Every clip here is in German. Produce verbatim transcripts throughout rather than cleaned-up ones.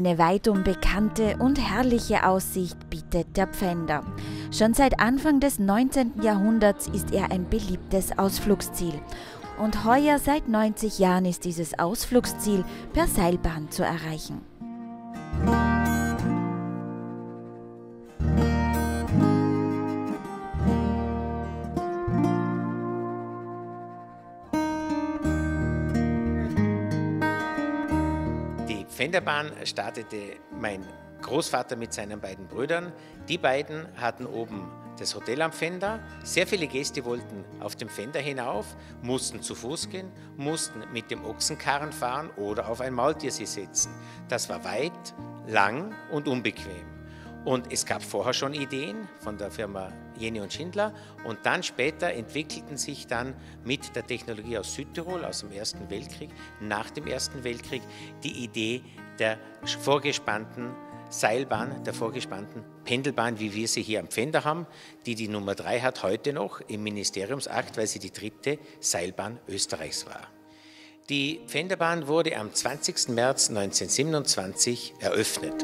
Eine weitum bekannte und herrliche Aussicht bietet der Pfänder. Schon seit Anfang des neunzehnten Jahrhunderts ist er ein beliebtes Ausflugsziel. Und heuer seit neunzig Jahren ist dieses Ausflugsziel per Seilbahn zu erreichen. Die Pfänderbahn startete mein Großvater mit seinen beiden Brüdern. Die beiden hatten oben das Hotel am Pfänder. Sehr viele Gäste wollten auf dem Pfänder hinauf, mussten zu Fuß gehen, mussten mit dem Ochsenkarren fahren oder auf ein Maultier sie setzen. Das war weit, lang und unbequem. Und es gab vorher schon Ideen von der Firma Jenny und Schindler und dann später entwickelten sich dann mit der Technologie aus Südtirol, aus dem Ersten Weltkrieg, nach dem Ersten Weltkrieg, die Idee der vorgespannten Seilbahn, der vorgespannten Pendelbahn, wie wir sie hier am Pfänder haben, die die Nummer drei hat heute noch im Ministeriumsakt, weil sie die dritte Seilbahn Österreichs war. Die Pfänderbahn wurde am zwanzigsten März neunzehnhundertsiebenundzwanzig eröffnet.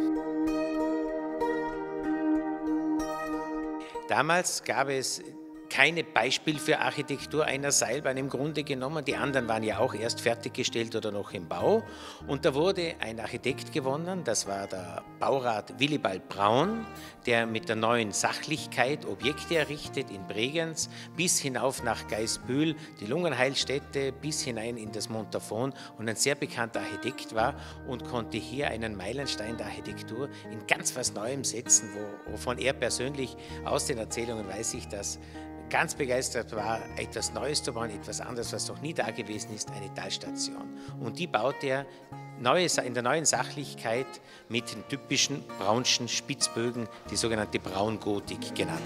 Damals gab es keine Beispiel für Architektur einer Seilbahn im Grunde genommen. Die anderen waren ja auch erst fertiggestellt oder noch im Bau. Und da wurde ein Architekt gewonnen, das war der Baurat Willibald Braun, der mit der neuen Sachlichkeit Objekte errichtet in Bregenz, bis hinauf nach Gaisbühl, die Lungenheilstätte, bis hinein in das Montafon und ein sehr bekannter Architekt war und konnte hier einen Meilenstein der Architektur in ganz was Neuem setzen, wovon er persönlich aus den Erzählungen weiß ich, dass ganz begeistert war, etwas Neues zu bauen, etwas anderes, was noch nie da gewesen ist, eine Talstation. Und die baut er in der neuen Sachlichkeit mit den typischen braunschen Spitzbögen, die sogenannte Braungotik genannt.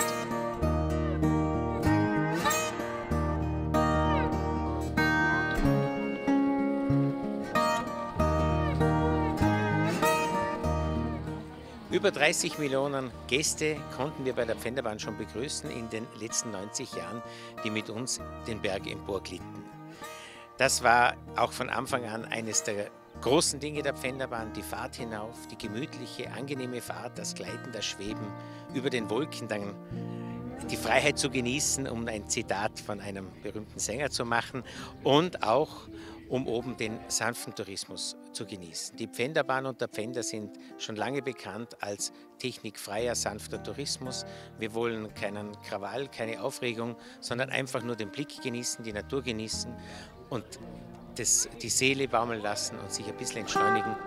Über dreißig Millionen Gäste konnten wir bei der Pfänderbahn schon begrüßen in den letzten neunzig Jahren, die mit uns den Berg emporglitten. Das war auch von Anfang an eines der großen Dinge der Pfänderbahn, die Fahrt hinauf, die gemütliche, angenehme Fahrt, das Gleiten, das Schweben über den Wolken, dann die Freiheit zu genießen, um ein Zitat von einem berühmten Sänger zu machen und auch um oben den sanften Tourismus zu genießen. Die Pfänderbahn und der Pfänder sind schon lange bekannt als technikfreier, sanfter Tourismus. Wir wollen keinen Krawall, keine Aufregung, sondern einfach nur den Blick genießen, die Natur genießen und das, die Seele baumeln lassen und sich ein bisschen entschleunigen.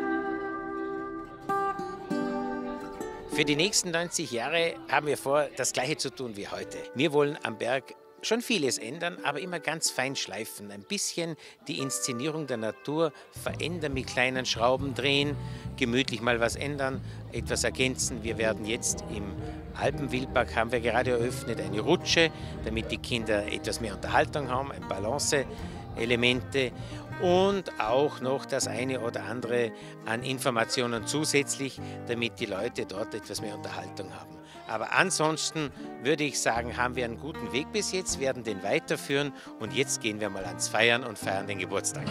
Für die nächsten neunzig Jahre haben wir vor, das Gleiche zu tun wie heute. Wir wollen am Berg schon vieles ändern, aber immer ganz fein schleifen. Ein bisschen die Inszenierung der Natur verändern, mit kleinen Schrauben drehen, gemütlich mal was ändern, etwas ergänzen. Wir werden jetzt im Alpenwildpark, haben wir gerade eröffnet, eine Rutsche, damit die Kinder etwas mehr Unterhaltung haben, ein Balance-Elemente und auch noch das eine oder andere an Informationen zusätzlich, damit die Leute dort etwas mehr Unterhaltung haben. Aber ansonsten würde ich sagen, haben wir einen guten Weg bis jetzt, werden den weiterführen und jetzt gehen wir mal ans Feiern und feiern den Geburtstag.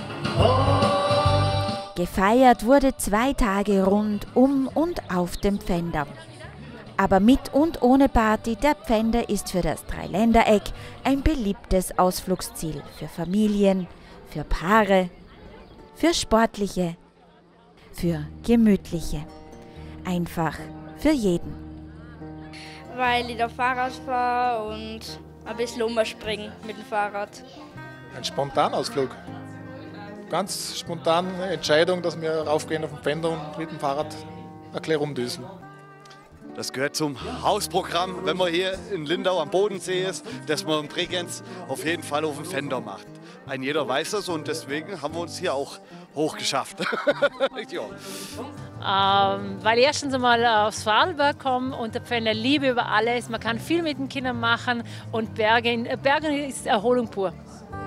Gefeiert wurde zwei Tage rund um und auf dem Pfänder. Aber mit und ohne Party, der Pfänder ist für das Dreiländereck ein beliebtes Ausflugsziel für Familien, für Paare, für Sportliche, für Gemütliche. Einfach für jeden. Weil ich da Fahrrad fahre und ein bisschen umspringen mit dem Fahrrad. Ein Spontanausflug. Ganz spontane Entscheidung, dass wir raufgehen auf den Pfänder und mit dem Fahrrad ein bisschen rumdüsen. Das gehört zum Hausprogramm, wenn man hier in Lindau am Bodensee ist, dass man in Bregenz auf jeden Fall auf den Pfänder macht. Ein jeder weiß das und deswegen haben wir uns hier auch hochgeschafft. Ja. Ähm, weil ich erstens einmal aufs Vorarlberg komme und der Pfänder Liebe über alles. Man kann viel mit den Kindern machen und Bergen, Bergen ist Erholung pur.